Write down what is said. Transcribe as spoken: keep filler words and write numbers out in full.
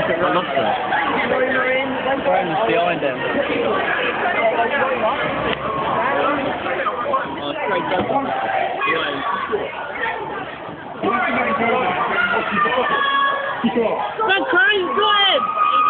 I lost it. Brown's behind him. Oh, straight double. Look, Curry's good!